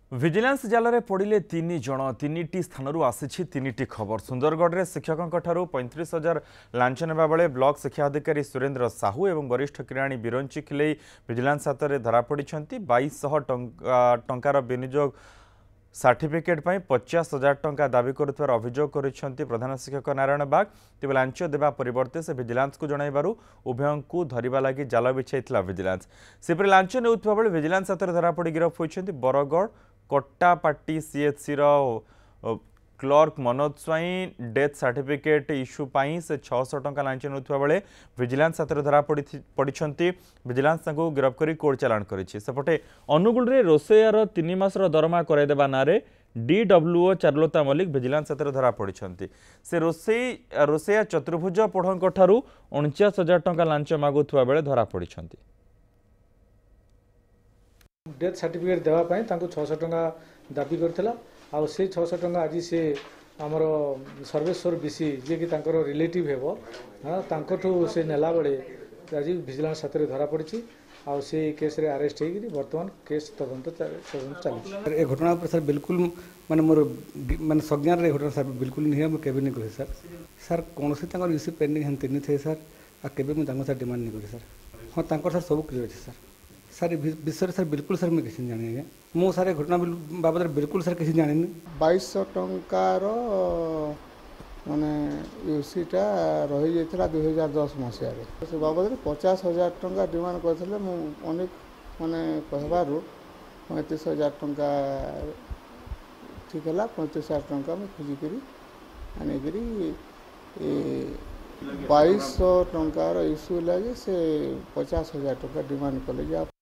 vigilance जाल पड़े तीन जन तीन स्थान आसी तीन खबर सुंदरगढ़ में शिक्षकों 35,000 लांच नेबा बेले ब्लॉक शिक्षा अधिकारी सुरेंद्र साहू और वरिष्ठ किराणी बिरंची खिले विजिलेंस हाथ में धरापड़ी 2200 टंकार विनियोग सर्टिफिकेट 50,000 टंका दाबी कर अभियोग कर प्रधान शिक्षक नारायण बाग तेज लांच देवा परिवर्ते से विजिलेंस को जनइबारू उभयों को धरवा लगी जाल बिछाई विजिलेंस सेपरी लांच नेउथबा बेले विजिलेंस हाथ में धरापड़ी गिरफ होती Bargarh Kottapati CHC clerk Manoj Swain death certificate issue से 600 टंका लांच नेउथबा बेले विजिलेंस हाथ में धरा पड़ी विजिलेंस गिरफ कर कोर्ट चालाण करपटे अनुगुल में रोसैयार 3 मासर दरमा करदेवा ना डीडब्ल्यूओ चारुलता मल्लिक विजिलेंस हाथ में धरा पड़ी से रोसैया चतुर्भुज पढ़ों 49,000 टंका लांच मागुवा बेले धरा पड़ी डेथ सर्टिफिकेट देवाई 600 टंका दाबी करथिला आ से 600 टंका आज से आमर सर्वेश्वर बीसी जी कि रिलेटिव हेबो तांकठू से नेला बेले आज विजिलेंस हाथ में धरा पड़ी आ से केस रे अरेस्ट होगी बर्तमान केस तदंत चली ए घटना पर सर बिल्कुल माने मोर माने संज्ञान रे घटना सर बिल्कुल नहीं है केबे नहीं कहे सर कौन से इश्यू पेंडिंग हेन तीन थे सर आ केबे मुझे डिमांड नहीं करे सर हाँ सर सब क्लियर अच्छे सर विषय सर बिल्कुल सर मुझे किसी जानी है मु सर घटना बाबद बिल्कुल सर किसी जानी 2200 टंकार माने यूसीटा रही जाता 2010 मसीह से बाबद 50,000 टंका डिमांड करते अनेक माने कहबार 35,000 टंका ठीक है 35,000 टंका में खोजिकी आनिकी 2200 टंकार इश्यू लगे से 50,000 टंका डिमांड कले